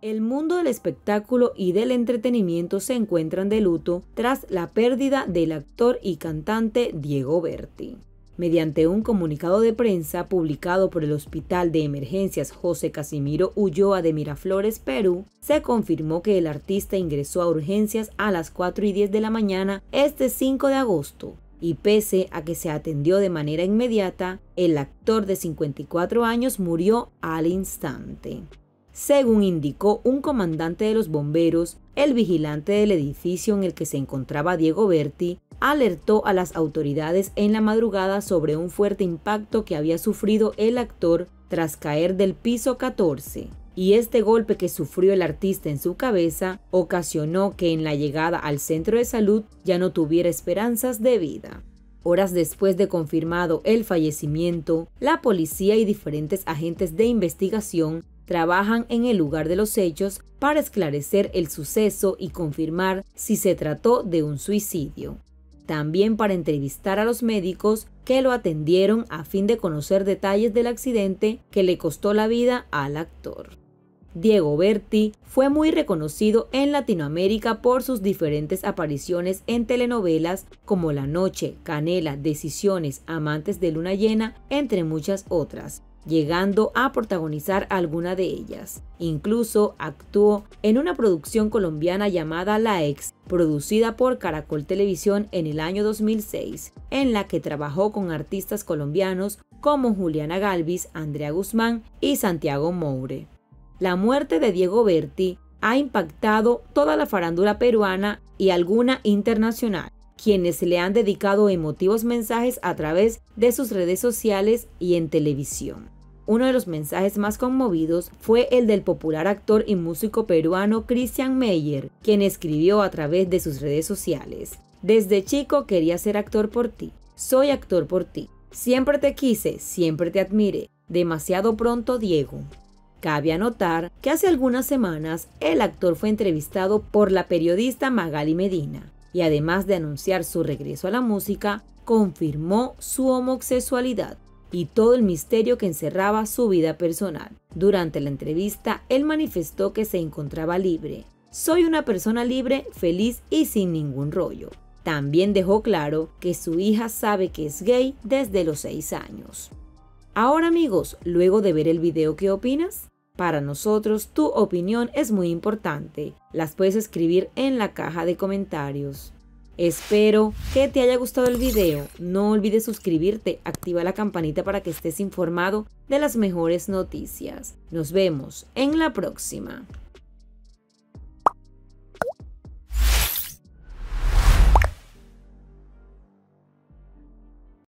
El mundo del espectáculo y del entretenimiento se encuentran de luto tras la pérdida del actor y cantante Diego Berti. Mediante un comunicado de prensa publicado por el Hospital de Emergencias José Casimiro Ulloa de Miraflores, Perú, se confirmó que el artista ingresó a urgencias a las 4:10 de la mañana este 5 de agosto. Y pese a que se atendió de manera inmediata, el actor de 54 años murió al instante. Según indicó un comandante de los bomberos, el vigilante del edificio en el que se encontraba Diego Berti alertó a las autoridades en la madrugada sobre un fuerte impacto que había sufrido el actor tras caer del piso 14. Y este golpe que sufrió el artista en su cabeza ocasionó que en la llegada al centro de salud ya no tuviera esperanzas de vida. Horas después de confirmado el fallecimiento, la policía y diferentes agentes de investigación trabajan en el lugar de los hechos para esclarecer el suceso y confirmar si se trató de un suicidio. También para entrevistar a los médicos que lo atendieron a fin de conocer detalles del accidente que le costó la vida al actor. Diego Berti fue muy reconocido en Latinoamérica por sus diferentes apariciones en telenovelas como La Noche, Canela, Decisiones, Amantes de Luna Llena, entre muchas otras, llegando a protagonizar alguna de ellas. Incluso actuó en una producción colombiana llamada La Ex, producida por Caracol Televisión en el año 2006, en la que trabajó con artistas colombianos como Juliana Galvis, Andrea Guzmán y Santiago Moure. La muerte de Diego Berti ha impactado toda la farándula peruana y alguna internacional, quienes le han dedicado emotivos mensajes a través de sus redes sociales y en televisión. Uno de los mensajes más conmovidos fue el del popular actor y músico peruano Christian Meyer, quien escribió a través de sus redes sociales: "Desde chico quería ser actor por ti, soy actor por ti, siempre te quise, siempre te admiré, demasiado pronto Diego". Cabe anotar que hace algunas semanas el actor fue entrevistado por la periodista Magali Medina y además de anunciar su regreso a la música, confirmó su homosexualidad y todo el misterio que encerraba su vida personal. Durante la entrevista, él manifestó que se encontraba libre. "Soy una persona libre, feliz y sin ningún rollo". También dejó claro que su hija sabe que es gay desde los 6 años. Ahora amigos, luego de ver el video, ¿qué opinas? Para nosotros, tu opinión es muy importante. Las puedes escribir en la caja de comentarios. Espero que te haya gustado el video. No olvides suscribirte, activa la campanita para que estés informado de las mejores noticias. Nos vemos en la próxima.